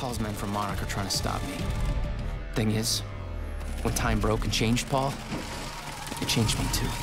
Paul's men from Monarch are trying to stop me. Thing is, when time broke and changed Paul, it changed me too.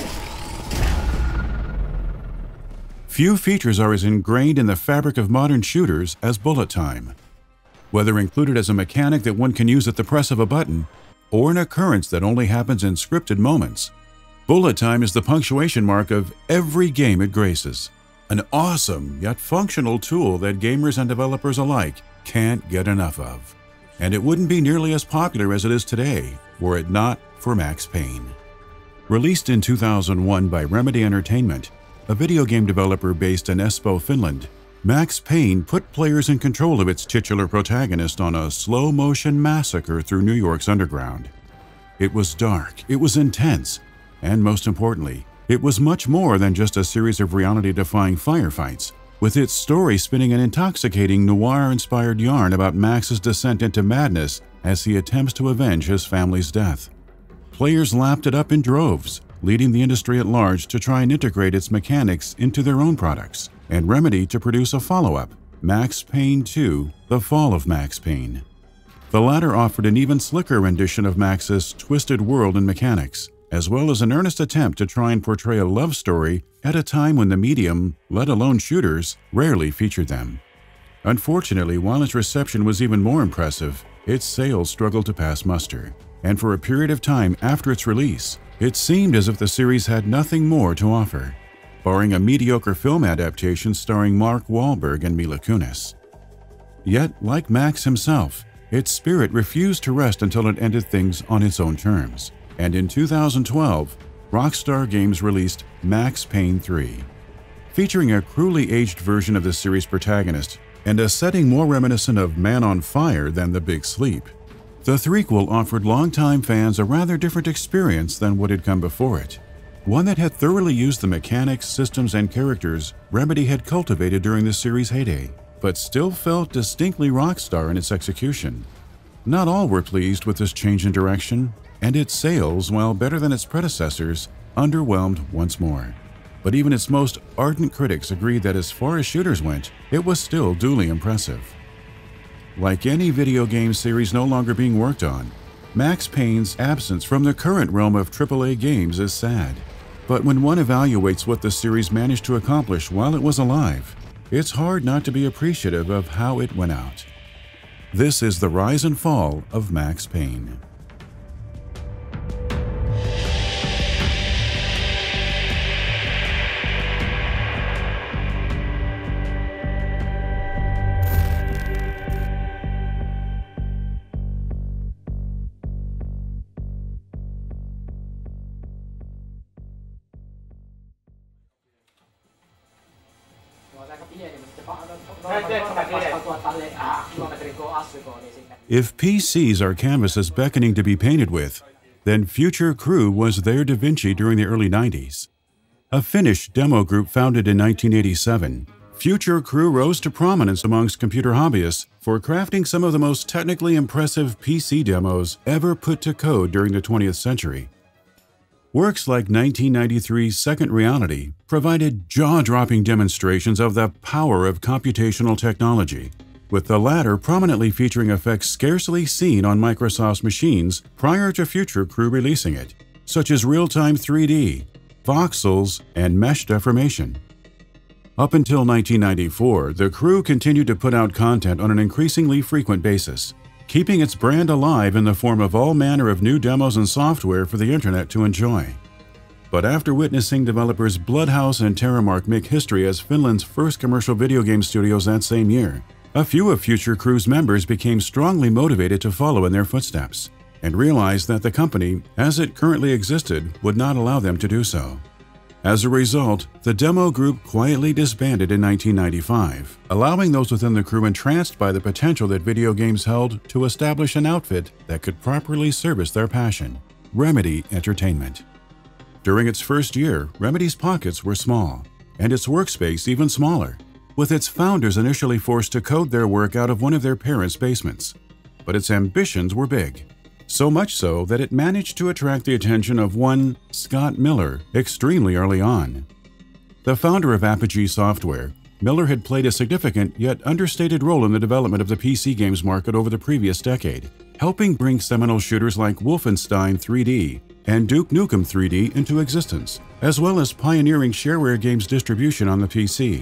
Few features are as ingrained in the fabric of modern shooters as bullet time. Whether included as a mechanic that one can use at the press of a button, or an occurrence that only happens in scripted moments, bullet time is the punctuation mark of every game it graces. An awesome yet functional tool that gamers and developers alike can't get enough of. And it wouldn't be nearly as popular as it is today were it not for Max Payne. Released in 2001 by Remedy Entertainment, a video game developer based in Espoo, Finland, Max Payne put players in control of its titular protagonist on a slow-motion massacre through New York's underground. It was dark, it was intense, and most importantly, it was much more than just a series of reality-defying firefights, with its story spinning an intoxicating noir-inspired yarn about Max's descent into madness as he attempts to avenge his family's death. Players lapped it up in droves, leading the industry at large to try and integrate its mechanics into their own products, and Remedy to produce a follow-up, Max Payne 2: The Fall of Max Payne. The latter offered an even slicker rendition of Max's twisted world and mechanics, as well as an earnest attempt to try and portray a love story at a time when the medium, let alone shooters, rarely featured them. Unfortunately, while its reception was even more impressive, its sales struggled to pass muster, and for a period of time after its release, it seemed as if the series had nothing more to offer, barring a mediocre film adaptation starring Mark Wahlberg and Mila Kunis. Yet, like Max himself, its spirit refused to rest until it ended things on its own terms, and in 2012, Rockstar Games released Max Payne 3. Featuring a cruelly aged version of the series' protagonist and a setting more reminiscent of Man on Fire than The Big Sleep, the threequel offered longtime fans a rather different experience than what had come before it, one that had thoroughly used the mechanics, systems, and characters Remedy had cultivated during the series' heyday, but still felt distinctly Rockstar in its execution. Not all were pleased with this change in direction, and its sales, while better than its predecessors, underwhelmed once more. But even its most ardent critics agreed that as far as shooters went, it was still duly impressive. Like any video game series no longer being worked on, Max Payne's absence from the current realm of AAA games is sad. But when one evaluates what the series managed to accomplish while it was alive, it's hard not to be appreciative of how it went out. This is the rise and fall of Max Payne. If PCs are canvases beckoning to be painted with, then Future Crew was their Da Vinci during the early 90s. A Finnish demo group founded in 1987, Future Crew rose to prominence amongst computer hobbyists for crafting some of the most technically impressive PC demos ever put to code during the 20th century. Works like 1993's Second Reality provided jaw-dropping demonstrations of the power of computational technology, with the latter prominently featuring effects scarcely seen on Microsoft's machines prior to Future Crew releasing it, such as real-time 3D, voxels, and mesh deformation. Up until 1994, the crew continued to put out content on an increasingly frequent basis, keeping its brand alive in the form of all manner of new demos and software for the internet to enjoy. But after witnessing developers Bloodhouse and Terramark make history as Finland's first commercial video game studios that same year, a few of Future Crew's members became strongly motivated to follow in their footsteps, and realized that the company, as it currently existed, would not allow them to do so. As a result, the demo group quietly disbanded in 1995, allowing those within the crew entranced by the potential that video games held to establish an outfit that could properly service their passion, Remedy Entertainment. During its first year, Remedy's pockets were small, and its workspace even smaller, with its founders initially forced to code their work out of one of their parents' basements. But its ambitions were big. So much so that it managed to attract the attention of one Scott Miller extremely early on. The founder of Apogee Software, Miller had played a significant yet understated role in the development of the PC games market over the previous decade, helping bring seminal shooters like Wolfenstein 3D and Duke Nukem 3D into existence, as well as pioneering shareware games distribution on the PC.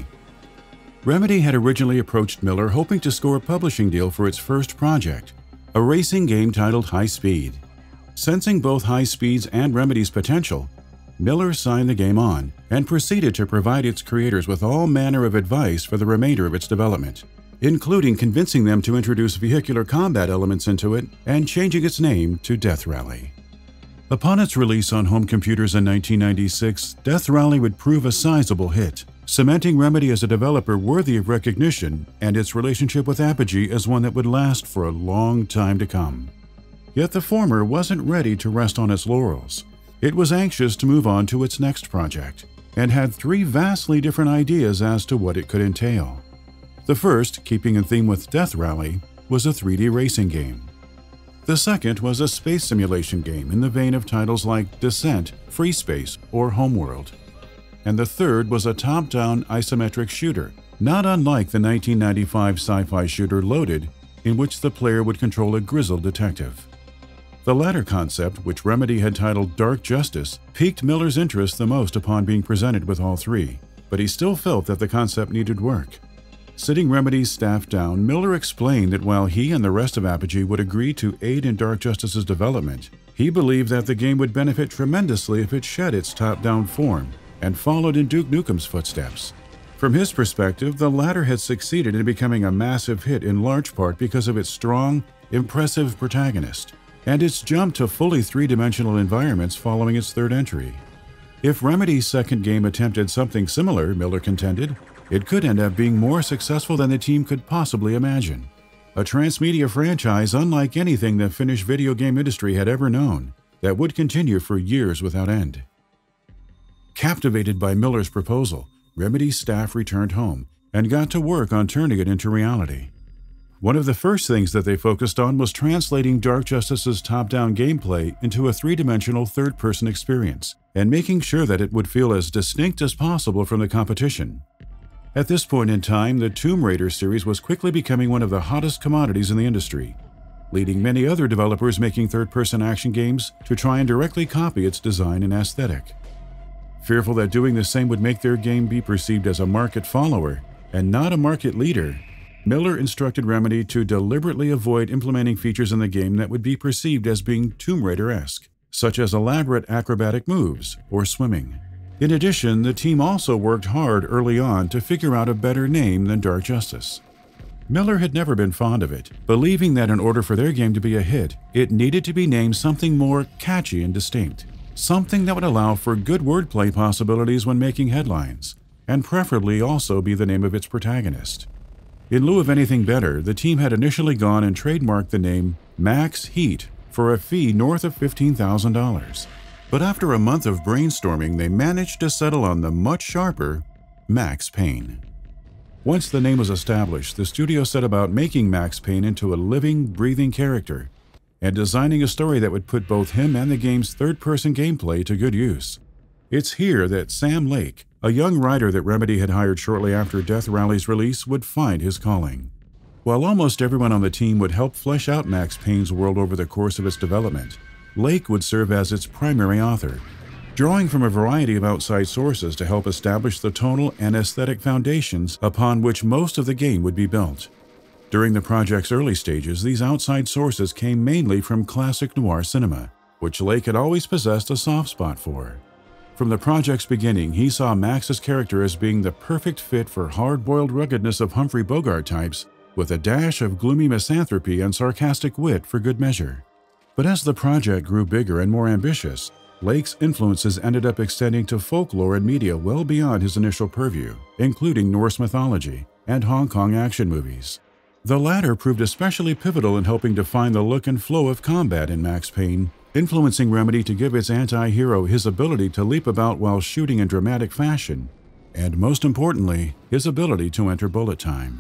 Remedy had originally approached Miller hoping to score a publishing deal for its first project, a racing game titled High Speed. Sensing both High Speed's and Remedy's potential, Miller signed the game on and proceeded to provide its creators with all manner of advice for the remainder of its development, including convincing them to introduce vehicular combat elements into it and changing its name to Death Rally. Upon its release on home computers in 1996, Death Rally would prove a sizable hit, cementing Remedy as a developer worthy of recognition and its relationship with Apogee as one that would last for a long time to come. Yet the former wasn't ready to rest on its laurels. It was anxious to move on to its next project, and had three vastly different ideas as to what it could entail. The first, keeping in theme with Death Rally, was a 3D racing game. The second was a space simulation game in the vein of titles like Descent, Free Space, or Homeworld. And the third was a top-down isometric shooter, not unlike the 1995 sci-fi shooter Loaded, in which the player would control a grizzled detective. The latter concept, which Remedy had titled Dark Justice, piqued Miller's interest the most upon being presented with all three, but he still felt that the concept needed work. Sitting Remedy's staff down, Miller explained that while he and the rest of Apogee would agree to aid in Dark Justice's development, he believed that the game would benefit tremendously if it shed its top-down form and followed in Duke Nukem's footsteps. From his perspective, the latter had succeeded in becoming a massive hit in large part because of its strong, impressive protagonist, and its jump to fully three-dimensional environments following its third entry. If Remedy's second game attempted something similar, Miller contended, it could end up being more successful than the team could possibly imagine. A transmedia franchise unlike anything the Finnish video game industry had ever known, that would continue for years without end. Captivated by Miller's proposal, Remedy's staff returned home and got to work on turning it into reality. One of the first things that they focused on was translating Dark Justice's top-down gameplay into a three-dimensional third-person experience, and making sure that it would feel as distinct as possible from the competition. At this point in time, the Tomb Raider series was quickly becoming one of the hottest commodities in the industry, leading many other developers making third-person action games to try and directly copy its design and aesthetic. Fearful that doing the same would make their game be perceived as a market follower and not a market leader, Miller instructed Remedy to deliberately avoid implementing features in the game that would be perceived as being Tomb Raider-esque, such as elaborate acrobatic moves or swimming. In addition, the team also worked hard early on to figure out a better name than Dark Justice. Miller had never been fond of it, believing that in order for their game to be a hit, it needed to be named something more catchy and distinct, something that would allow for good wordplay possibilities when making headlines, and preferably also be the name of its protagonist. In lieu of anything better, the team had initially gone and trademarked the name Max Heat for a fee north of $15,000. But after a month of brainstorming, they managed to settle on the much sharper Max Payne. Once the name was established, the studio set about making Max Payne into a living, breathing character and designing a story that would put both him and the game's third-person gameplay to good use. It's here that Sam Lake, a young writer that Remedy had hired shortly after Death Rally's release, would find his calling. While almost everyone on the team would help flesh out Max Payne's world over the course of its development, Lake would serve as its primary author, drawing from a variety of outside sources to help establish the tonal and aesthetic foundations upon which most of the game would be built. During the project's early stages, these outside sources came mainly from classic noir cinema, which Lake had always possessed a soft spot for. From the project's beginning, he saw Max's character as being the perfect fit for hard-boiled ruggedness of Humphrey Bogart types, with a dash of gloomy misanthropy and sarcastic wit for good measure. But as the project grew bigger and more ambitious, Lake's influences ended up extending to folklore and media well beyond his initial purview, including Norse mythology and Hong Kong action movies. The latter proved especially pivotal in helping define the look and flow of combat in Max Payne, influencing Remedy to give its anti-hero his ability to leap about while shooting in dramatic fashion, and most importantly, his ability to enter bullet time.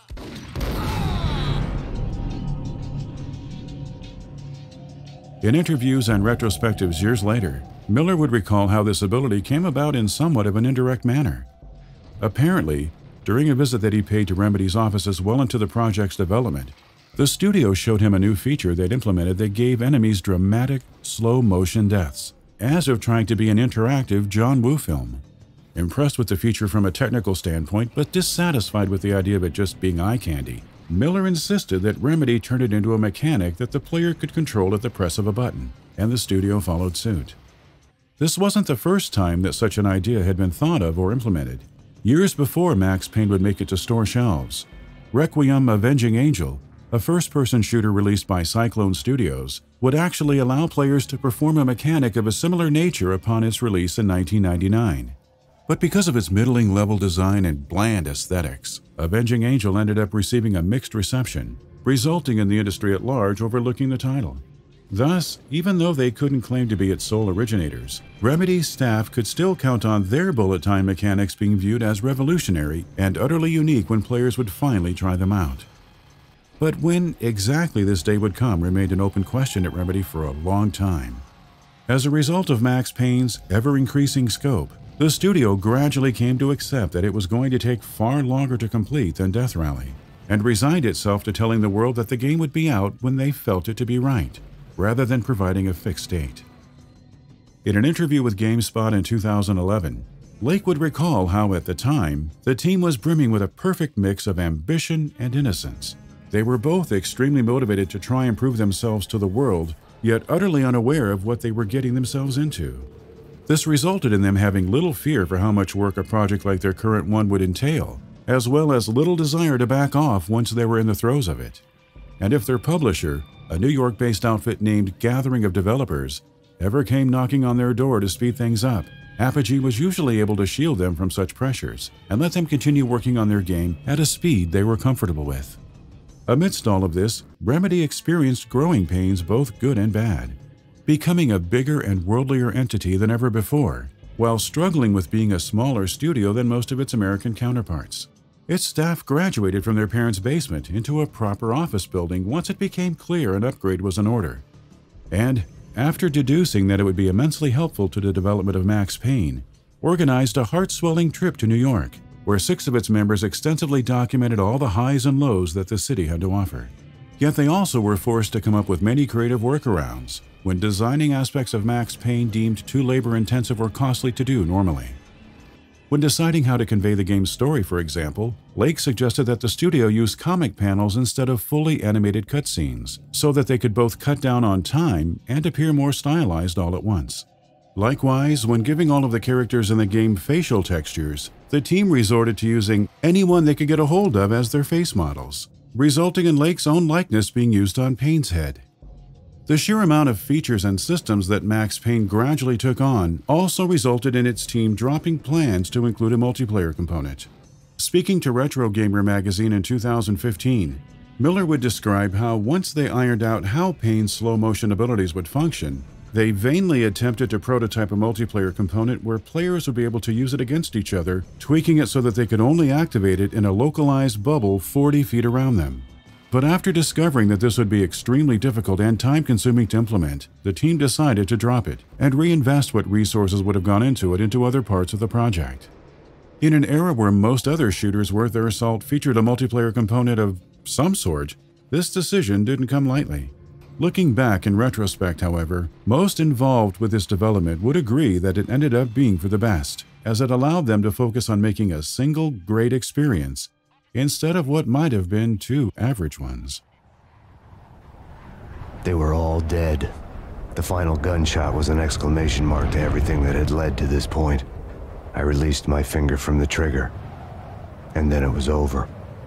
In interviews and retrospectives years later, Miller would recall how this ability came about in somewhat of an indirect manner. Apparently, During a visit that he paid to Remedy's offices well into the project's development, the studio showed him a new feature they'd implemented that gave enemies dramatic, slow-motion deaths, as if trying to be an interactive John Woo film. Impressed with the feature from a technical standpoint, but dissatisfied with the idea of it just being eye candy, Miller insisted that Remedy turn it into a mechanic that the player could control at the press of a button, and the studio followed suit. This wasn't the first time that such an idea had been thought of or implemented. Years before Max Payne would make it to store shelves, Requiem: Avenging Angel, a first-person shooter released by Cyclone Studios, would actually allow players to perform a mechanic of a similar nature upon its release in 1999. But because of its middling-level design and bland aesthetics, Avenging Angel ended up receiving a mixed reception, resulting in the industry at large overlooking the title. Thus, even though they couldn't claim to be its sole originators, Remedy's staff could still count on their bullet time mechanics being viewed as revolutionary and utterly unique when players would finally try them out. But when exactly this day would come remained an open question at Remedy for a long time. As a result of Max Payne's ever-increasing scope, the studio gradually came to accept that it was going to take far longer to complete than Death Rally, and resigned itself to telling the world that the game would be out when they felt it to be right, rather than providing a fixed date. In an interview with GameSpot in 2011, Lake would recall how at the time, the team was brimming with a perfect mix of ambition and innocence. They were both extremely motivated to try and prove themselves to the world, yet utterly unaware of what they were getting themselves into. This resulted in them having little fear for how much work a project like their current one would entail, as well as little desire to back off once they were in the throes of it. And if their publisher, a New York-based outfit named Gathering of Developers, ever came knocking on their door to speed things up, Apogee was usually able to shield them from such pressures and let them continue working on their game at a speed they were comfortable with. Amidst all of this, Remedy experienced growing pains both good and bad, becoming a bigger and worldlier entity than ever before, while struggling with being a smaller studio than most of its American counterparts. Its staff graduated from their parents' basement into a proper office building once it became clear an upgrade was in order. And, after deducing that it would be immensely helpful to the development of Max Payne, organized a heart-swelling trip to New York, where 6 of its members extensively documented all the highs and lows that the city had to offer. Yet they also were forced to come up with many creative workarounds when designing aspects of Max Payne deemed too labor-intensive or costly to do normally. When deciding how to convey the game's story, for example, Lake suggested that the studio use comic panels instead of fully animated cutscenes, so that they could both cut down on time and appear more stylized all at once. Likewise, when giving all of the characters in the game facial textures, the team resorted to using anyone they could get a hold of as their face models, resulting in Lake's own likeness being used on Payne's head. The sheer amount of features and systems that Max Payne gradually took on also resulted in its team dropping plans to include a multiplayer component. Speaking to Retro Gamer magazine in 2015, Miller would describe how once they ironed out how Payne's slow-motion abilities would function, they vainly attempted to prototype a multiplayer component where players would be able to use it against each other, tweaking it so that they could only activate it in a localized bubble 40 feet around them. But after discovering that this would be extremely difficult and time-consuming to implement, the team decided to drop it and reinvest what resources would have gone into it into other parts of the project. In an era where most other shooters worth their salt featured a multiplayer component of some sort, this decision didn't come lightly. Looking back in retrospect, however, most involved with this development would agree that it ended up being for the best, as it allowed them to focus on making a single great experience instead of what might have been 2 average ones. They were all dead. The final gunshot was an exclamation mark to everything that had led to this point. I released my finger from the trigger, and then it was over.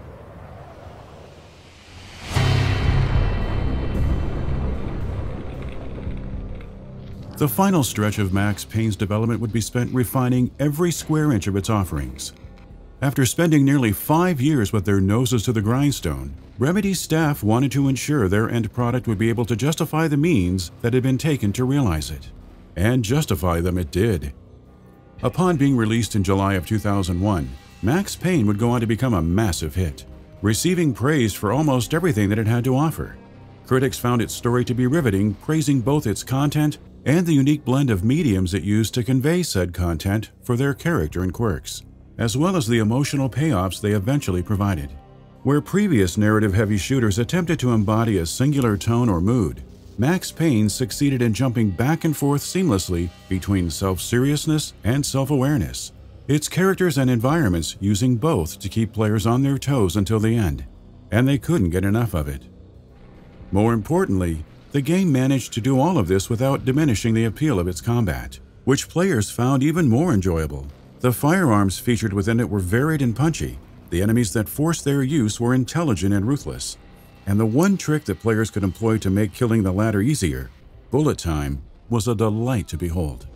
The final stretch of Max Payne's development would be spent refining every square inch of its offerings. After spending nearly 5 years with their noses to the grindstone, Remedy's staff wanted to ensure their end product would be able to justify the means that had been taken to realize it. And justify them it did. Upon being released in July of 2001, Max Payne would go on to become a massive hit, receiving praise for almost everything that it had to offer. Critics found its story to be riveting, praising both its content and the unique blend of mediums it used to convey said content for their character and quirks. as well as the emotional payoffs they eventually provided. Where previous narrative-heavy shooters attempted to embody a singular tone or mood, Max Payne succeeded in jumping back and forth seamlessly between self-seriousness and self-awareness, its characters and environments using both to keep players on their toes until the end, and they couldn't get enough of it. More importantly, the game managed to do all of this without diminishing the appeal of its combat, which players found even more enjoyable. The firearms featured within it were varied and punchy, the enemies that forced their use were intelligent and ruthless, and the one trick that players could employ to make killing the latter easier, bullet time, was a delight to behold.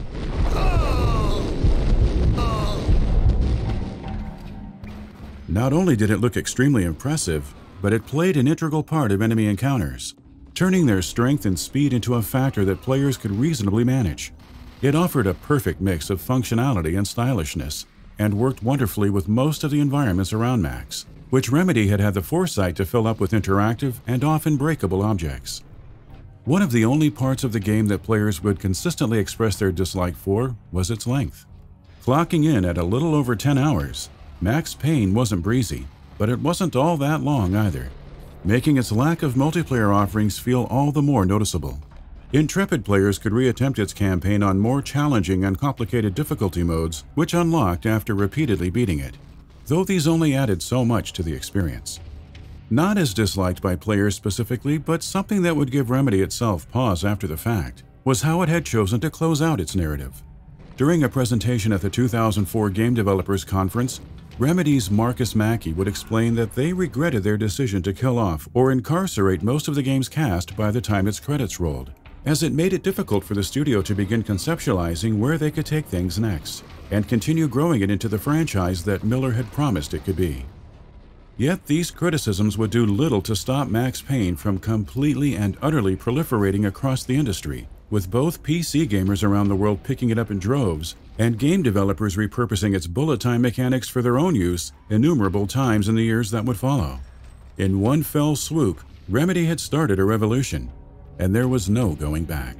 Not only did it look extremely impressive, but it played an integral part of enemy encounters, turning their strength and speed into a factor that players could reasonably manage. It offered a perfect mix of functionality and stylishness, and worked wonderfully with most of the environments around Max, which Remedy had had the foresight to fill up with interactive and often breakable objects. One of the only parts of the game that players would consistently express their dislike for was its length. Clocking in at a little over 10 hours, Max Payne wasn't breezy, but it wasn't all that long either, making its lack of multiplayer offerings feel all the more noticeable. Intrepid players could reattempt its campaign on more challenging and complicated difficulty modes, which unlocked after repeatedly beating it, though these only added so much to the experience. Not as disliked by players specifically, but something that would give Remedy itself pause after the fact, was how it had chosen to close out its narrative. During a presentation at the 2004 Game Developers Conference, Remedy's Marcus Mackey would explain that they regretted their decision to kill off or incarcerate most of the game's cast by the time its credits rolled, as it made it difficult for the studio to begin conceptualizing where they could take things next, and continue growing it into the franchise that Miller had promised it could be. Yet these criticisms would do little to stop Max Payne from completely and utterly proliferating across the industry, with both PC gamers around the world picking it up in droves, and game developers repurposing its bullet time mechanics for their own use innumerable times in the years that would follow. In one fell swoop, Remedy had started a revolution, and there was no going back.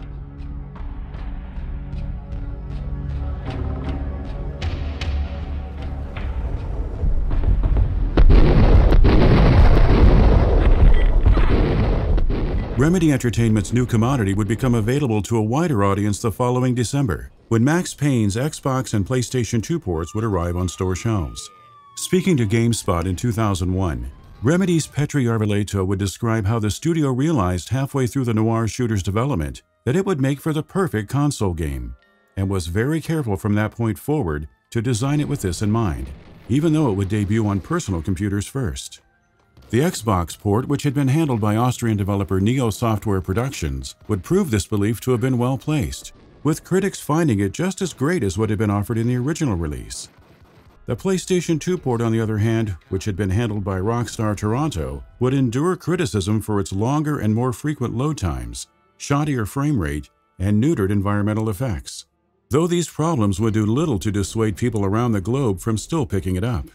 Remedy Entertainment's new commodity would become available to a wider audience the following December, when Max Payne's Xbox and PlayStation 2 ports would arrive on store shelves. Speaking to GameSpot in 2001, Remedy's Petri Arveleto would describe how the studio realized halfway through the noir shooter's development that it would make for the perfect console game, and was very careful from that point forward to design it with this in mind, even though it would debut on personal computers first. The Xbox port, which had been handled by Austrian developer Neo Software Productions, would prove this belief to have been well placed, with critics finding it just as great as what had been offered in the original release. The PlayStation 2 port, on the other hand, which had been handled by Rockstar Toronto, would endure criticism for its longer and more frequent load times, shoddier frame rate, and neutered environmental effects, though these problems would do little to dissuade people around the globe from still picking it up.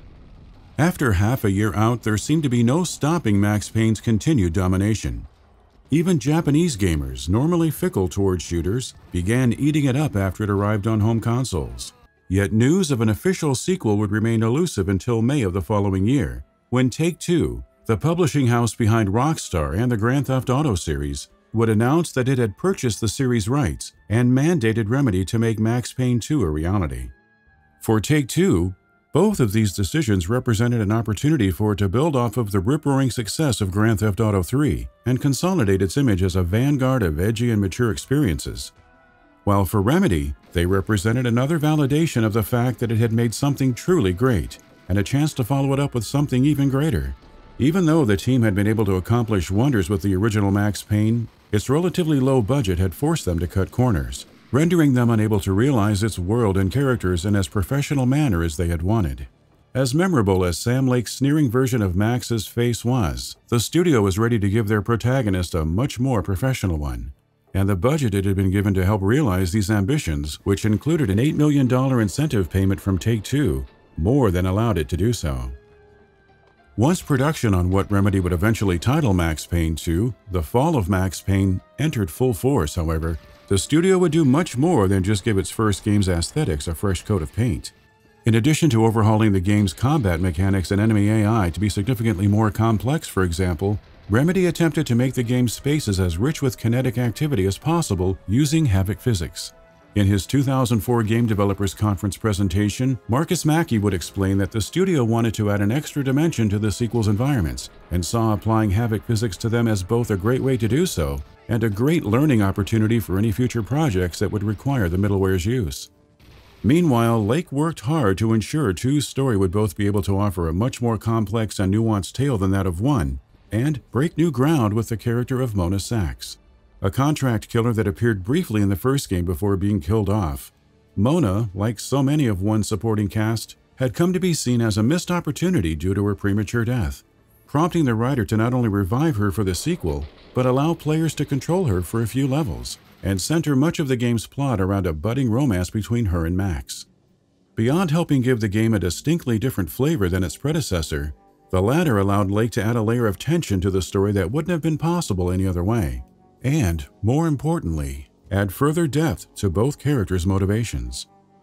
After half a year out, there seemed to be no stopping Max Payne's continued domination. Even Japanese gamers, normally fickle towards shooters, began eating it up after it arrived on home consoles. Yet news of an official sequel would remain elusive until May of the following year, when Take-Two, the publishing house behind Rockstar and the Grand Theft Auto series, would announce that it had purchased the series' rights and mandated Remedy to make Max Payne 2 a reality. For Take-Two, both of these decisions represented an opportunity for it to build off of the rip-roaring success of Grand Theft Auto 3 and consolidate its image as a vanguard of edgy and mature experiences. While for Remedy, they represented another validation of the fact that it had made something truly great, and a chance to follow it up with something even greater. Even though the team had been able to accomplish wonders with the original Max Payne, its relatively low budget had forced them to cut corners, rendering them unable to realize its world and characters in as professional manner as they had wanted. As memorable as Sam Lake's sneering version of Max's face was, the studio was ready to give their protagonist a much more professional one, and the budget it had been given to help realize these ambitions, which included an $8 million incentive payment from Take-Two, more than allowed it to do so. Once production on what Remedy would eventually title Max Payne 2, The Fall of Max Payne, entered full force, however, the studio would do much more than just give its first game's aesthetics a fresh coat of paint. In addition to overhauling the game's combat mechanics and enemy AI to be significantly more complex, for example, Remedy attempted to make the game's spaces as rich with kinetic activity as possible using Havok physics. In his 2004 Game Developers Conference presentation, Marcus Mackey would explain that the studio wanted to add an extra dimension to the sequel's environments and saw applying Havok physics to them as both a great way to do so and a great learning opportunity for any future projects that would require the middleware's use. Meanwhile, Lake worked hard to ensure 2's story would both be able to offer a much more complex and nuanced tale than that of 1, and break new ground with the character of Mona Sax, a contract killer that appeared briefly in the first game before being killed off. Mona, like so many of 1's supporting cast, had come to be seen as a missed opportunity due to her premature death, prompting the writer to not only revive her for the sequel, but allow players to control her for a few levels, and center much of the game's plot around a budding romance between her and Max. Beyond helping give the game a distinctly different flavor than its predecessor, the latter allowed Lake to add a layer of tension to the story that wouldn't have been possible any other way. And, more importantly, add further depth to both characters' motivations.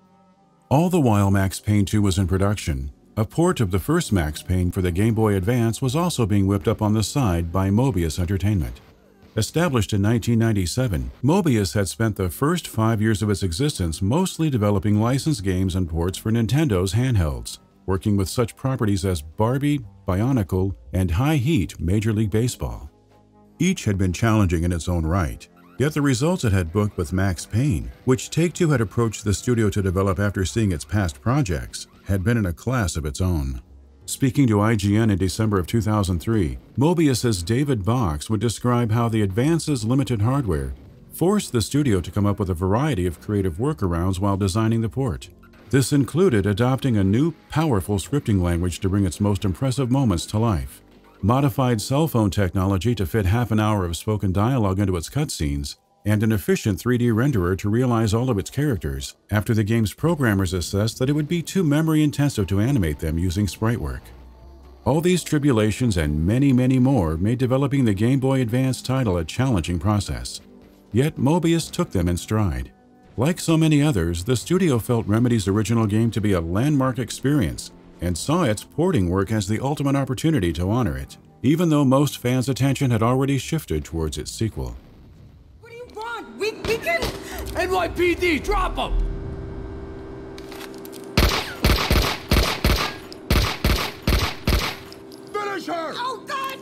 All the while Max Payne 2 was in production, a port of the first Max Payne for the Game Boy Advance was also being whipped up on the side by Mobius Entertainment. Established in 1997, Mobius had spent the first 5 years of its existence mostly developing licensed games and ports for Nintendo's handhelds, working with such properties as Barbie, Bionicle, and High Heat Major League Baseball. Each had been challenging in its own right, yet the results it had booked with Max Payne, which Take-Two had approached the studio to develop after seeing its past projects, had been in a class of its own. Speaking to IGN in December of 2003, Mobius's David Box would describe how the Advance's limited hardware forced the studio to come up with a variety of creative workarounds while designing the port. This included adopting a new, powerful scripting language to bring its most impressive moments to life, modified cell phone technology to fit half an hour of spoken dialogue into its cutscenes, and an efficient 3D renderer to realize all of its characters after the game's programmers assessed that it would be too memory-intensive to animate them using sprite work. All these tribulations and many, many more made developing the Game Boy Advance title a challenging process. Yet Mobius took them in stride. Like so many others, the studio felt Remedy's original game to be a landmark experience and saw its porting work as the ultimate opportunity to honor it, even though most fans' attention had already shifted towards its sequel. What do you want? We can... NYPD, drop him! Finish her! Oh, God,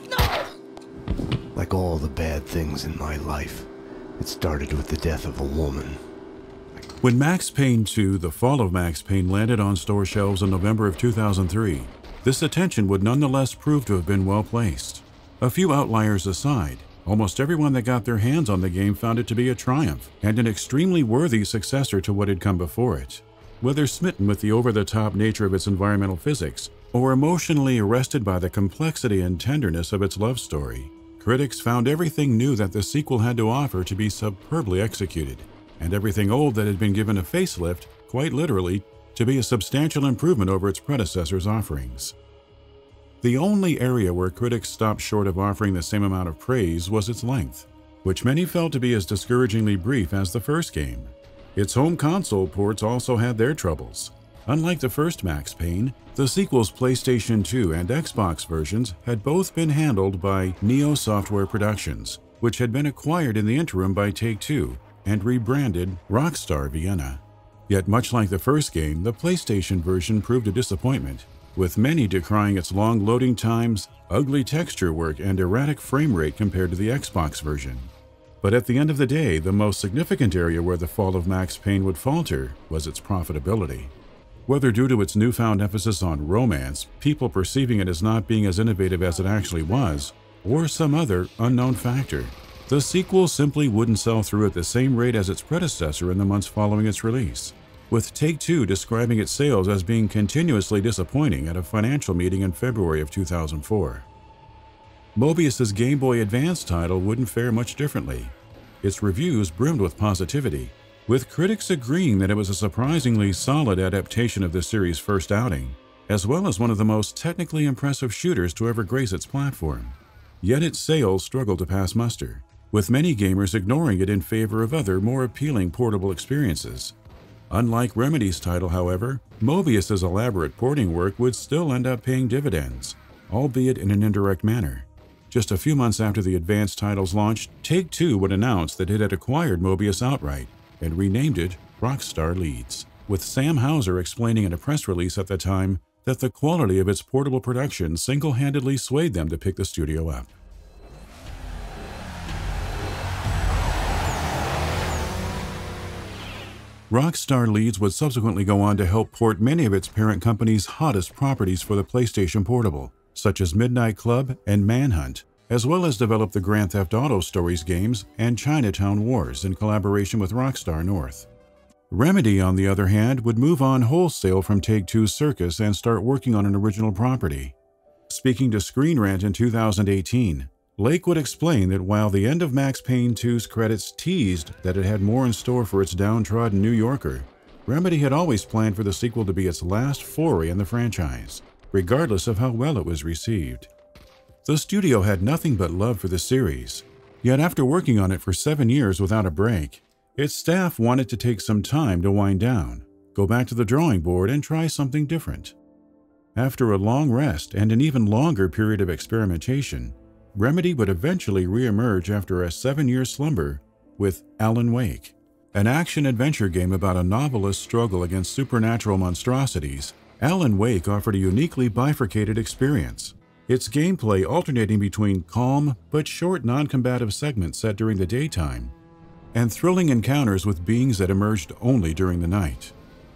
no! Like all the bad things in my life, it started with the death of a woman. When Max Payne 2: The Fall of Max Payne landed on store shelves in November of 2003, this attention would nonetheless prove to have been well placed. A few outliers aside, almost everyone that got their hands on the game found it to be a triumph and an extremely worthy successor to what had come before it. Whether smitten with the over-the-top nature of its environmental physics, or emotionally arrested by the complexity and tenderness of its love story, critics found everything new that the sequel had to offer to be superbly executed, and everything old that had been given a facelift, quite literally, to be a substantial improvement over its predecessor's offerings. The only area where critics stopped short of offering the same amount of praise was its length, which many felt to be as discouragingly brief as the first game. Its home console ports also had their troubles. Unlike the first Max Payne, the sequel's PlayStation 2 and Xbox versions had both been handled by Neo Software Productions, which had been acquired in the interim by Take-Two and rebranded Rockstar Vienna. Yet much like the first game, the PlayStation version proved a disappointment, with many decrying its long loading times, ugly texture work, and erratic frame rate compared to the Xbox version. But at the end of the day, the most significant area where the Fall of Max Payne would falter was its profitability. Whether due to its newfound emphasis on romance, people perceiving it as not being as innovative as it actually was, or some other unknown factor, the sequel simply wouldn't sell through at the same rate as its predecessor in the months following its release, with Take-Two describing its sales as being continuously disappointing at a financial meeting in February of 2004. Mobius's Game Boy Advance title wouldn't fare much differently. Its reviews brimmed with positivity, with critics agreeing that it was a surprisingly solid adaptation of the series' first outing, as well as one of the most technically impressive shooters to ever grace its platform. Yet its sales struggled to pass muster, with many gamers ignoring it in favor of other, more appealing portable experiences. Unlike Remedy's title, however, Mobius's elaborate porting work would still end up paying dividends, albeit in an indirect manner. Just a few months after the Advance title's launch, Take-Two would announce that it had acquired Mobius outright and renamed it Rockstar Leeds, with Sam Houser explaining in a press release at the time that the quality of its portable production single-handedly swayed them to pick the studio up. Rockstar Leeds would subsequently go on to help port many of its parent company's hottest properties for the PlayStation Portable, such as Midnight Club and Manhunt, as well as develop the Grand Theft Auto Stories games and Chinatown Wars in collaboration with Rockstar North. Remedy, on the other hand, would move on wholesale from Take-Two's circus and start working on an original property. Speaking to Screen Rant in 2018, Lake would explain that while the end of Max Payne 2's credits teased that it had more in store for its downtrodden New Yorker, Remedy had always planned for the sequel to be its last foray in the franchise, regardless of how well it was received. The studio had nothing but love for the series, yet after working on it for 7 years without a break, its staff wanted to take some time to wind down, go back to the drawing board, and try something different. After a long rest and an even longer period of experimentation, Remedy would eventually re-emerge after a 7-year slumber with Alan Wake, an action-adventure game about a novelist's struggle against supernatural monstrosities. Alan Wake offered a uniquely bifurcated experience, its gameplay alternating between calm but short non-combative segments set during the daytime and thrilling encounters with beings that emerged only during the night.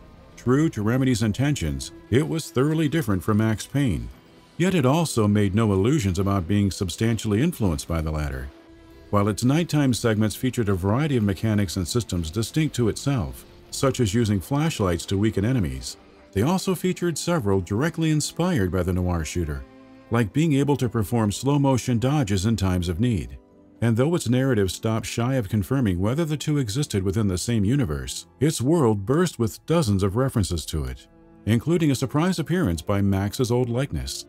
True to Remedy's intentions, it was thoroughly different from Max Payne, yet it also made no illusions about being substantially influenced by the latter. While its nighttime segments featured a variety of mechanics and systems distinct to itself, such as using flashlights to weaken enemies, they also featured several directly inspired by the noir shooter, like being able to perform slow-motion dodges in times of need. And though its narrative stopped shy of confirming whether the two existed within the same universe, its world burst with dozens of references to it, including a surprise appearance by Max's old likeness.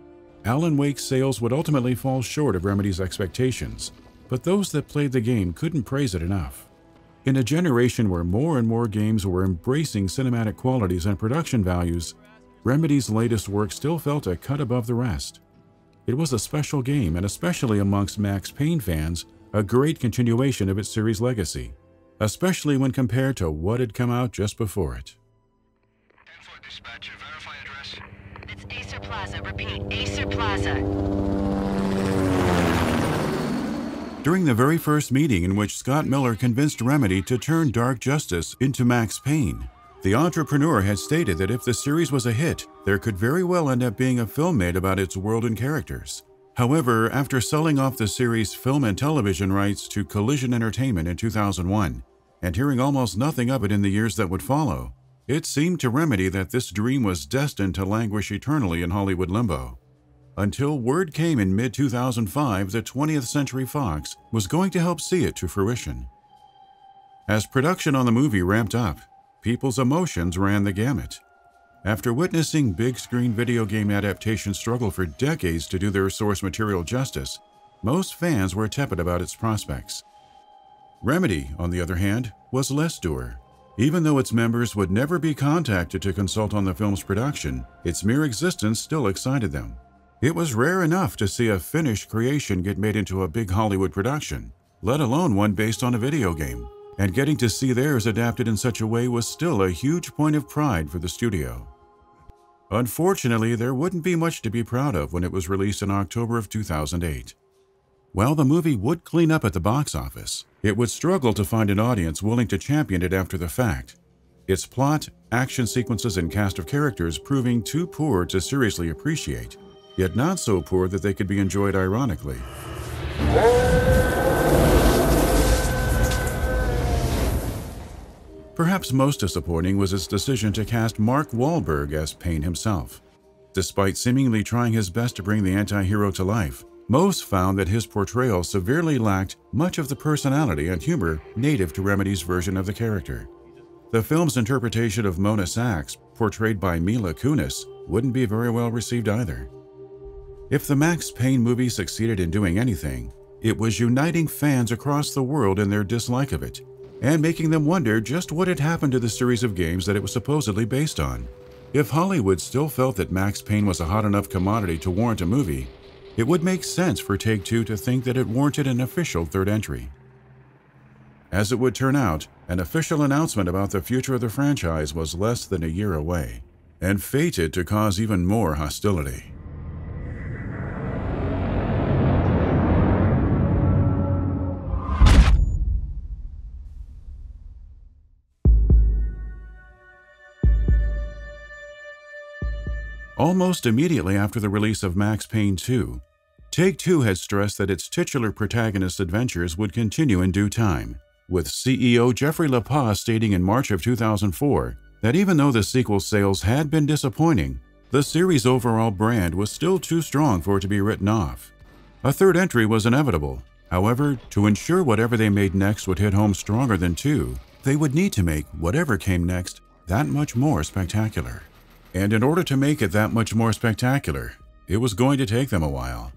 Alan Wake's sales would ultimately fall short of Remedy's expectations, but those that played the game couldn't praise it enough. In a generation where more and more games were embracing cinematic qualities and production values, Remedy's latest work still felt a cut above the rest. It was a special game, and especially amongst Max Payne fans, a great continuation of its series' legacy, especially when compared to what had come out just before it. 10-4 dispatcher, verify address. It's Acer Plaza. Repeat, Acer Plaza. During the very first meeting in which Scott Miller convinced Remedy to turn Dark Justice into Max Payne, the entrepreneur had stated that if the series was a hit, there could very well end up being a film made about its world and characters. However, after selling off the series' film and television rights to Collision Entertainment in 2001, and hearing almost nothing of it in the years that would follow, it seemed to Remedy that this dream was destined to languish eternally in Hollywood limbo. Until word came in mid-2005 that 20th Century Fox was going to help see it to fruition. As production on the movie ramped up, people's emotions ran the gamut. After witnessing big-screen video game adaptations struggle for decades to do their source material justice, most fans were tepid about its prospects. Remedy, on the other hand, was less dour. Even though its members would never be contacted to consult on the film's production, its mere existence still excited them. It was rare enough to see a finished creation get made into a big Hollywood production, let alone one based on a video game, and getting to see theirs adapted in such a way was still a huge point of pride for the studio. Unfortunately, there wouldn't be much to be proud of when it was released in October of 2008. While the movie would clean up at the box office, it would struggle to find an audience willing to champion it after the fact. Its plot, action sequences, and cast of characters proving too poor to seriously appreciate, yet not so poor that they could be enjoyed ironically. Perhaps most disappointing was its decision to cast Mark Wahlberg as Payne himself. Despite seemingly trying his best to bring the anti-hero to life, most found that his portrayal severely lacked much of the personality and humor native to Remedy's version of the character. The film's interpretation of Mona Sachs, portrayed by Mila Kunis, wouldn't be very well received either. If the Max Payne movie succeeded in doing anything, it was uniting fans across the world in their dislike of it, and making them wonder just what had happened to the series of games that it was supposedly based on. If Hollywood still felt that Max Payne was a hot enough commodity to warrant a movie, it would make sense for Take-Two to think that it warranted an official third entry. As it would turn out, an official announcement about the future of the franchise was less than a year away, and fated to cause even more hostility. Almost immediately after the release of Max Payne 2, Take-Two had stressed that its titular protagonist's adventures would continue in due time, with CEO Jeffrey LaPaz stating in March of 2004 that even though the sequel sales had been disappointing, the series' overall brand was still too strong for it to be written off. A third entry was inevitable. However, to ensure whatever they made next would hit home stronger than 2, they would need to make whatever came next that much more spectacular. And in order to make it that much more spectacular, it was going to take them a while.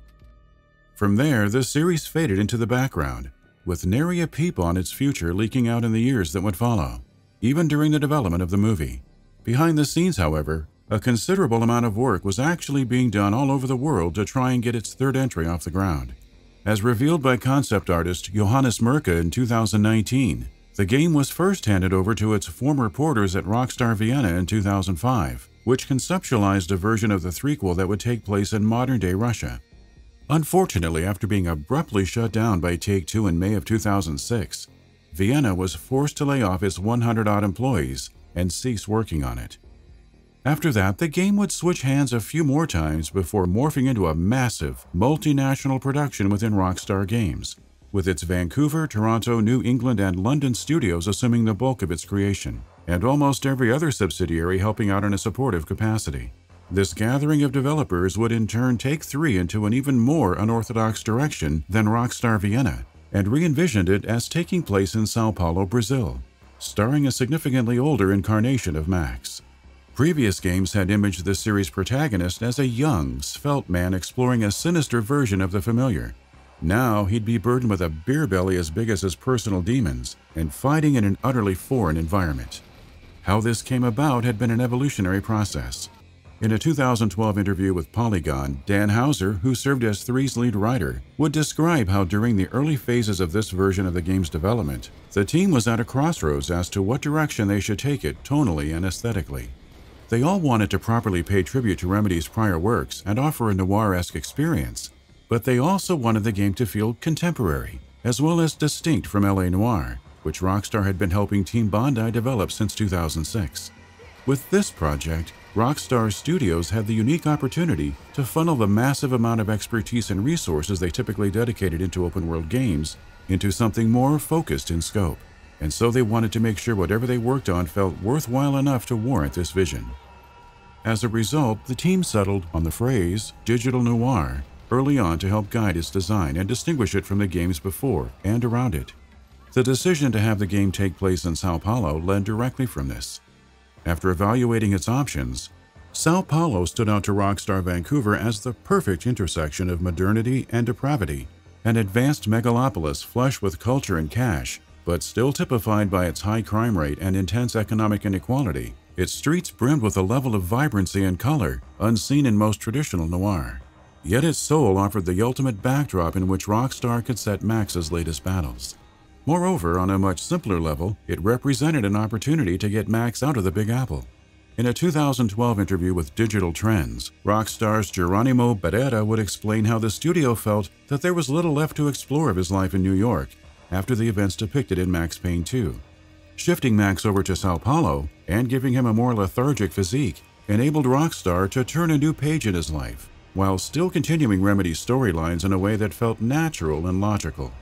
From there, the series faded into the background, with nary a peep on its future leaking out in the years that would follow, even during the development of the movie. Behind the scenes, however, a considerable amount of work was actually being done all over the world to try and get its third entry off the ground. As revealed by concept artist Johannes Merke in 2019, the game was first handed over to its former porters at Rockstar Vienna in 2005, which conceptualized a version of the threequel that would take place in modern-day Russia. Unfortunately, after being abruptly shut down by Take-Two in May of 2006, Vienna was forced to lay off its 100-odd employees and cease working on it. After that, the game would switch hands a few more times before morphing into a massive, multinational production within Rockstar Games, with its Vancouver, Toronto, New England, and London studios assuming the bulk of its creation, and almost every other subsidiary helping out in a supportive capacity. This gathering of developers would in turn take 3 into an even more unorthodox direction than Rockstar Vienna, and re-envisioned it as taking place in Sao Paulo, Brazil, starring a significantly older incarnation of Max. Previous games had imaged the series' protagonist as a young, svelte man exploring a sinister version of the familiar. Now he'd be burdened with a beer belly as big as his personal demons and fighting in an utterly foreign environment. How this came about had been an evolutionary process. In a 2012 interview with Polygon, Dan Houser, who served as 3's lead writer, would describe how during the early phases of this version of the game's development, the team was at a crossroads as to what direction they should take it tonally and aesthetically. They all wanted to properly pay tribute to Remedy's prior works and offer a noir-esque experience, but they also wanted the game to feel contemporary, as well as distinct from LA Noire, which Rockstar had been helping Team Bondi develop since 2006. With this project, Rockstar Studios had the unique opportunity to funnel the massive amount of expertise and resources they typically dedicated into open-world games into something more focused in scope, and so they wanted to make sure whatever they worked on felt worthwhile enough to warrant this vision. As a result, the team settled on the phrase digital noir early on to help guide its design and distinguish it from the games before and around it. The decision to have the game take place in Sao Paulo led directly from this. After evaluating its options, Sao Paulo stood out to Rockstar Vancouver as the perfect intersection of modernity and depravity, an advanced megalopolis flush with culture and cash, but still typified by its high crime rate and intense economic inequality. Its streets brimmed with a level of vibrancy and color unseen in most traditional noir. Yet its soul offered the ultimate backdrop in which Rockstar could set Max's latest battles. Moreover, on a much simpler level, it represented an opportunity to get Max out of the Big Apple. In a 2012 interview with Digital Trends, Rockstar's Geronimo Barrera would explain how the studio felt that there was little left to explore of his life in New York after the events depicted in Max Payne 2. Shifting Max over to Sao Paulo and giving him a more lethargic physique enabled Rockstar to turn a new page in his life, while still continuing Remedy's storylines in a way that felt natural and logical.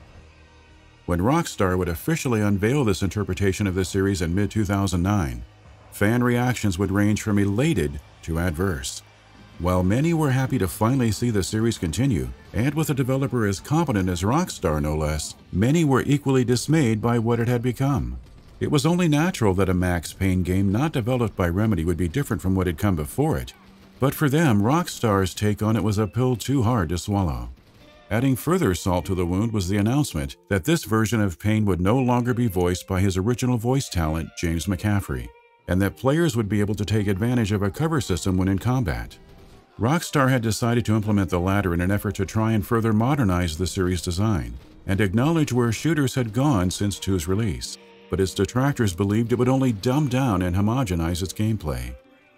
When Rockstar would officially unveil this interpretation of the series in mid-2009, fan reactions would range from elated to adverse. While many were happy to finally see the series continue, and with a developer as competent as Rockstar no less, many were equally dismayed by what it had become. It was only natural that a Max Payne game not developed by Remedy would be different from what had come before it, but for them, Rockstar's take on it was a pill too hard to swallow. Adding further salt to the wound was the announcement that this version of Payne would no longer be voiced by his original voice talent, James McCaffrey, and that players would be able to take advantage of a cover system when in combat. Rockstar had decided to implement the latter in an effort to try and further modernize the series' design and acknowledge where shooters had gone since 2's release, but its detractors believed it would only dumb down and homogenize its gameplay.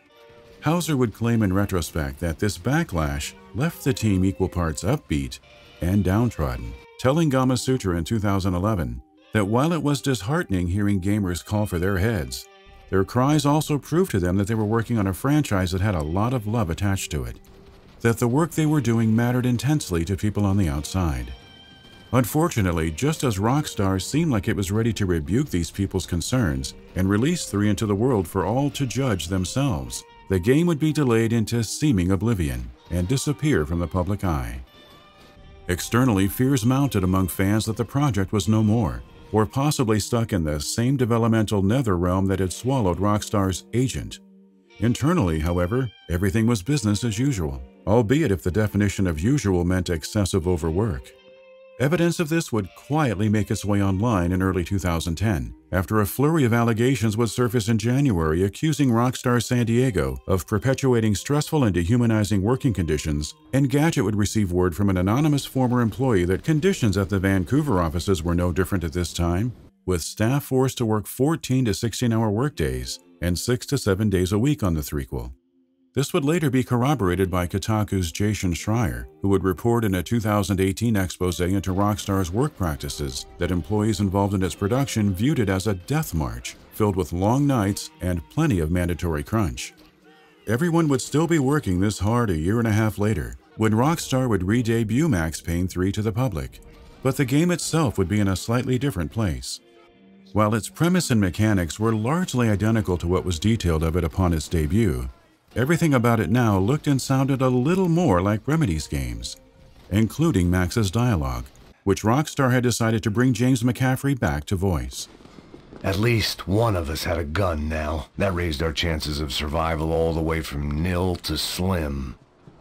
Hauser would claim in retrospect that this backlash left the team equal parts upbeat and downtrodden, telling Gamasutra in 2011 that while it was disheartening hearing gamers call for their heads, their cries also proved to them that they were working on a franchise that had a lot of love attached to it, that the work they were doing mattered intensely to people on the outside. Unfortunately, just as Rockstar seemed like it was ready to rebuke these people's concerns and release 3 into the world for all to judge themselves, the game would be delayed into seeming oblivion and disappear from the public eye. Externally, fears mounted among fans that the project was no more, or possibly stuck in the same developmental nether realm that had swallowed Rockstar's Agent. Internally, however, everything was business as usual, albeit if the definition of usual meant excessive overwork. Evidence of this would quietly make its way online in early 2010, after a flurry of allegations would surface in January accusing Rockstar San Diego of perpetuating stressful and dehumanizing working conditions, and Gadget would receive word from an anonymous former employee that conditions at the Vancouver offices were no different at this time, with staff forced to work 14 to 16-hour workdays and 6 to 7 days a week on the threequel. This would later be corroborated by Kotaku's Jason Schreier, who would report in a 2018 expose into Rockstar's work practices that employees involved in its production viewed it as a death march, filled with long nights and plenty of mandatory crunch. Everyone would still be working this hard a year and a half later, when Rockstar would re-debut Max Payne 3 to the public, but the game itself would be in a slightly different place. While its premise and mechanics were largely identical to what was detailed of it upon its debut, everything about it now looked and sounded a little more like Remedy's games, including Max's dialogue, which Rockstar had decided to bring James McCaffrey back to voice. At least one of us had a gun now. That raised our chances of survival all the way from nil to slim.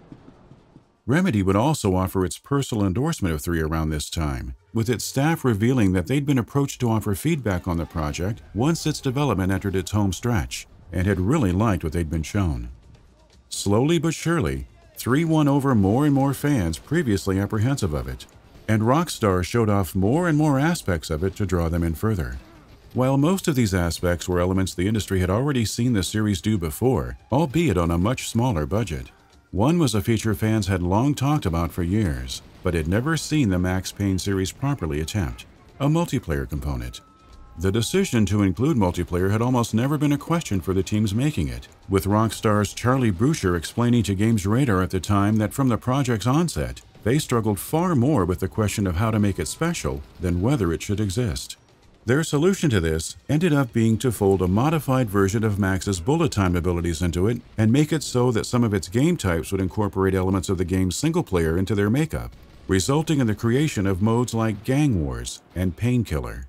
Remedy would also offer its personal endorsement of 3 around this time, with its staff revealing that they'd been approached to offer feedback on the project once its development entered its home stretch, and had really liked what they'd been shown. Slowly but surely, 3 won over more and more fans previously apprehensive of it, and Rockstar showed off more and more aspects of it to draw them in further. While most of these aspects were elements the industry had already seen the series do before, albeit on a much smaller budget. One was a feature fans had long talked about for years, but had never seen the Max Payne series properly attempt: a multiplayer component. The decision to include multiplayer had almost never been a question for the teams making it, with Rockstar's Charlie Bruscher explaining to Games Radar at the time that from the project's onset, they struggled far more with the question of how to make it special than whether it should exist. Their solution to this ended up being to fold a modified version of Max's bullet time abilities into it and make it so that some of its game types would incorporate elements of the game's single player into their makeup, resulting in the creation of modes like Gang Wars and Painkiller.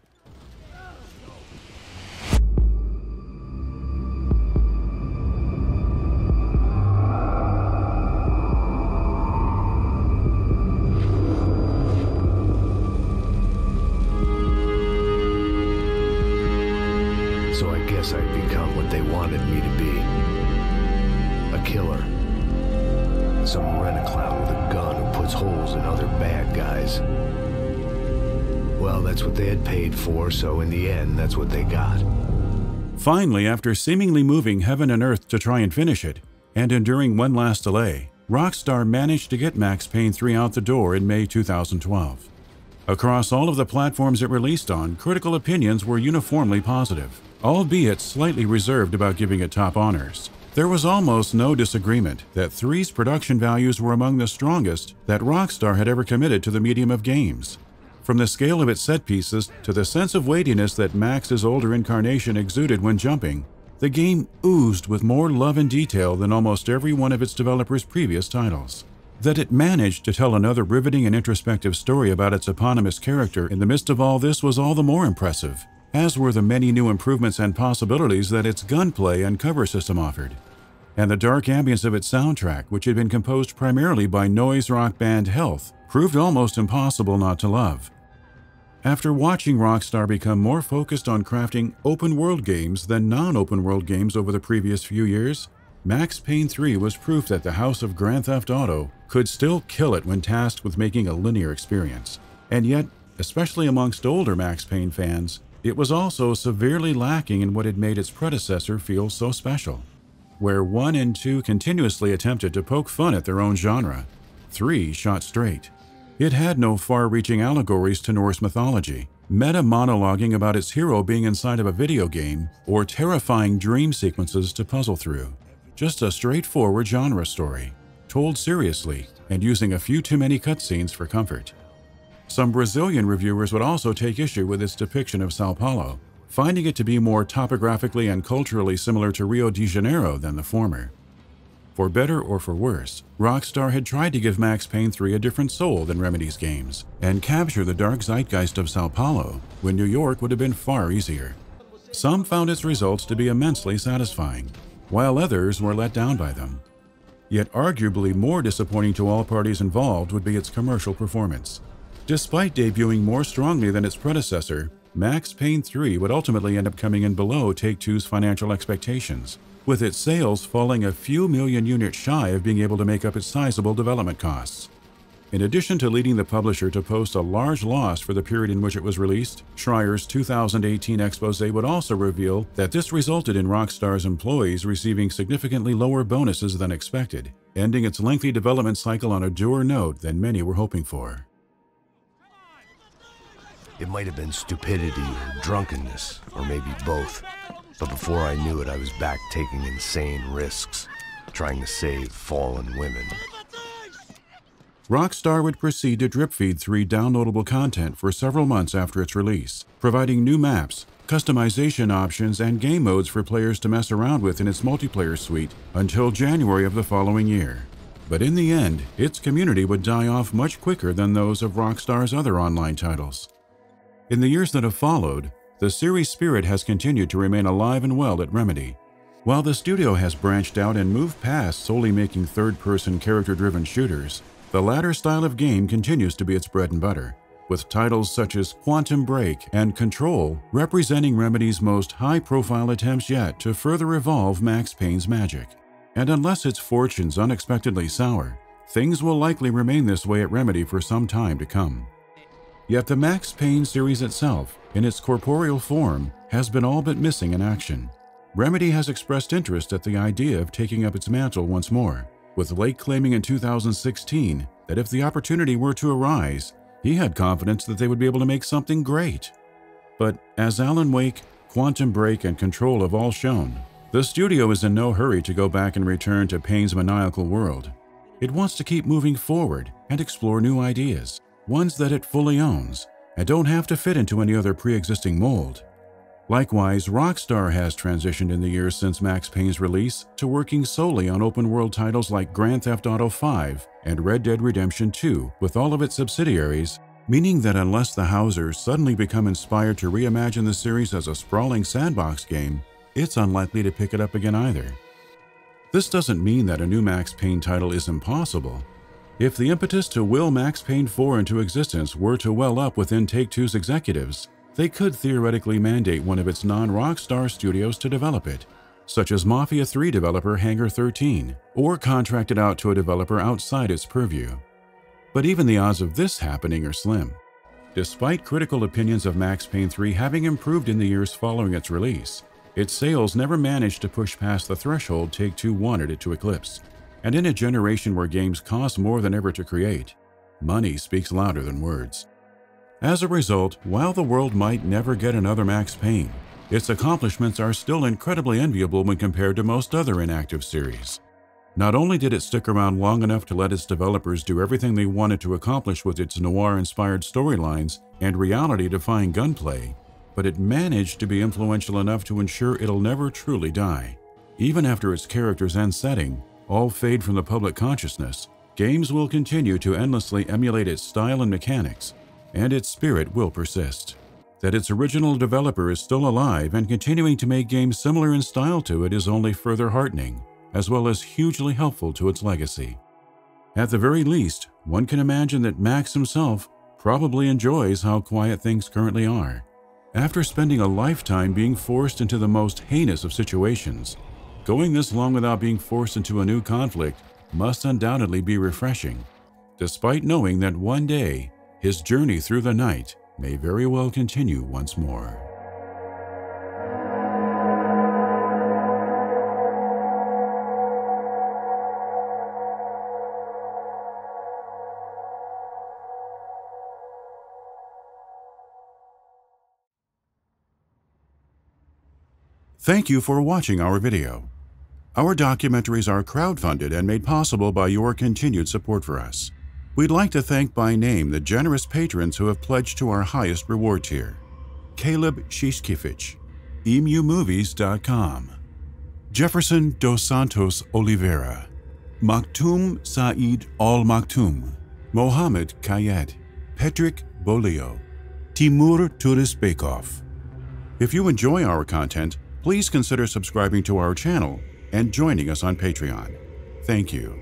So I guess I'd become what they wanted me to be. A killer. Some rent-a-clown with a gun who puts holes in other bad guys. Well, that's what they had paid for, so in the end, that's what they got. Finally, after seemingly moving heaven and earth to try and finish it, and enduring one last delay, Rockstar managed to get Max Payne 3 out the door in May 2012. Across all of the platforms it released on, critical opinions were uniformly positive, albeit slightly reserved about giving it top honors. There was almost no disagreement that 3's production values were among the strongest that Rockstar had ever committed to the medium of games. From the scale of its set pieces to the sense of weightiness that Max's older incarnation exuded when jumping, the game oozed with more love and detail than almost every one of its developers' previous titles. That it managed to tell another riveting and introspective story about its eponymous character in the midst of all this was all the more impressive, as were the many new improvements and possibilities that its gunplay and cover system offered. And the dark ambience of its soundtrack, which had been composed primarily by noise rock band Health, proved almost impossible not to love. After watching Rockstar become more focused on crafting open-world games than non-open-world games over the previous few years, Max Payne 3 was proof that the house of Grand Theft Auto could still kill it when tasked with making a linear experience. And yet, especially amongst older Max Payne fans, it was also severely lacking in what had made its predecessor feel so special. Where 1 and 2 continuously attempted to poke fun at their own genre, 3 shot straight. It had no far-reaching allegories to Norse mythology, meta-monologuing about its hero being inside of a video game, or terrifying dream sequences to puzzle through. Just a straightforward genre story, told seriously and using a few too many cutscenes for comfort. Some Brazilian reviewers would also take issue with its depiction of Sao Paulo, finding it to be more topographically and culturally similar to Rio de Janeiro than the former. For better or for worse, Rockstar had tried to give Max Payne 3 a different soul than Remedy's games, and capture the dark zeitgeist of Sao Paulo when New York would have been far easier. Some found its results to be immensely satisfying, while others were let down by them. Yet arguably more disappointing to all parties involved would be its commercial performance. Despite debuting more strongly than its predecessor, Max Payne 3 would ultimately end up coming in below Take-Two's financial expectations, with its sales falling a few million units shy of being able to make up its sizable development costs. In addition to leading the publisher to post a large loss for the period in which it was released, Schreier's 2018 exposé would also reveal that this resulted in Rockstar's employees receiving significantly lower bonuses than expected, ending its lengthy development cycle on a dour note than many were hoping for. It might have been stupidity or drunkenness, or maybe both. But before I knew it, I was back taking insane risks, trying to save fallen women. Rockstar would proceed to drip-feed 3 downloadable content for several months after its release, providing new maps, customization options, and game modes for players to mess around with in its multiplayer suite until January of the following year. But in the end, its community would die off much quicker than those of Rockstar's other online titles. In the years that have followed, the series' spirit has continued to remain alive and well at Remedy. While the studio has branched out and moved past solely making third-person character-driven shooters, the latter style of game continues to be its bread and butter, with titles such as Quantum Break and Control representing Remedy's most high-profile attempts yet to further evolve Max Payne's magic. And unless its fortunes unexpectedly sour, things will likely remain this way at Remedy for some time to come. Yet the Max Payne series itself, in its corporeal form, has been all but missing in action. Remedy has expressed interest at the idea of taking up its mantle once more, with Lake claiming in 2016 that if the opportunity were to arise, he had confidence that they would be able to make something great. But as Alan Wake, Quantum Break, and Control have all shown, the studio is in no hurry to go back and return to Payne's maniacal world. It wants to keep moving forward and explore new ideas, ones that it fully owns, and don't have to fit into any other pre-existing mold. Likewise, Rockstar has transitioned in the years since Max Payne's release to working solely on open-world titles like Grand Theft Auto V and Red Dead Redemption 2 with all of its subsidiaries, meaning that unless the Housers suddenly become inspired to reimagine the series as a sprawling sandbox game, it's unlikely to pick it up again either. This doesn't mean that a new Max Payne title is impossible. If the impetus to will Max Payne 4 into existence were to well up within Take-Two's executives, they could theoretically mandate one of its non-Rockstar studios to develop it, such as Mafia 3 developer Hangar 13, or contract it out to a developer outside its purview. But even the odds of this happening are slim. Despite critical opinions of Max Payne 3 having improved in the years following its release, its sales never managed to push past the threshold Take-Two wanted it to eclipse. And in a generation where games cost more than ever to create, money speaks louder than words. As a result, while the world might never get another Max Payne, its accomplishments are still incredibly enviable when compared to most other inactive series. Not only did it stick around long enough to let its developers do everything they wanted to accomplish with its noir-inspired storylines and reality-defying gunplay, but it managed to be influential enough to ensure it'll never truly die. Even after its characters and setting all fade from the public consciousness, games will continue to endlessly emulate its style and mechanics, and its spirit will persist. That its original developer is still alive and continuing to make games similar in style to it is only further heartening, as well as hugely helpful to its legacy. At the very least, one can imagine that Max himself probably enjoys how quiet things currently are. After spending a lifetime being forced into the most heinous of situations, going this long without being forced into a new conflict must undoubtedly be refreshing, despite knowing that one day his journey through the night may very well continue once more. Thank you for watching our video. Our documentaries are crowdfunded and made possible by your continued support for us. We'd like to thank by name the generous patrons who have pledged to our highest reward tier: Caleb Shishkevich, EmuMovies.com, Jefferson Dos Santos Oliveira, Maktoum Saeed Al Maktoum, Mohammed Kayed, Patrick Bolio, Timur Turisbekov. If you enjoy our content, please consider subscribing to our channel and joining us on Patreon. Thank you.